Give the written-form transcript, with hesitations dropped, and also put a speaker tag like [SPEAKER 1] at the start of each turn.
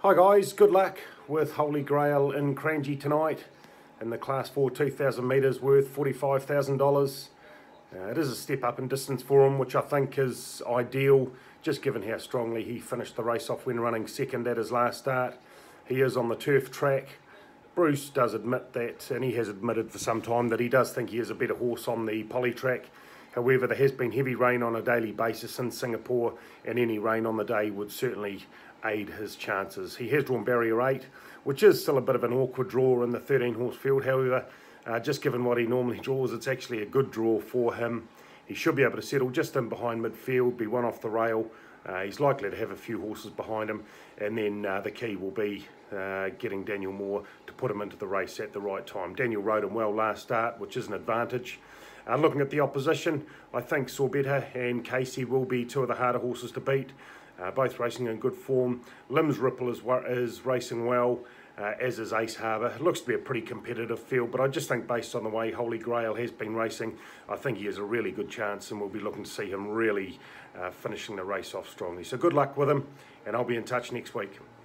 [SPEAKER 1] Hi guys, good luck with Holy Grail in Crangie tonight in the Class 4 2,000 metres worth $45,000. It is a step up in distance for him, which I think is ideal, just given how strongly he finished the race off when running second at his last start. He is on the turf track. Bruce does admit that, and he has admitted for some time, that he does think he is a better horse on the poly track. However, there has been heavy rain on a daily basis in Singapore, and any rain on the day would certainly aid his chances. He has drawn barrier 8, which is still a bit of an awkward draw in the 13-horse field. However, just given what he normally draws, it's actually a good draw for him. He should be able to settle just in behind midfield, be one off the rail. He's likely to have a few horses behind him, and then the key will be getting Daniel Moore to put him into the race at the right time. Daniel rode him well last start, which is an advantage. Looking at the opposition, I think Sorbetta and Casey will be two of the harder horses to beat. Both racing in good form. Limbs Ripple is racing well, as is Ace Harbour. It looks to be a pretty competitive field, but I just think based on the way Holy Grail has been racing, I think he has a really good chance, and we'll be looking to see him really finishing the race off strongly. So good luck with him, and I'll be in touch next week.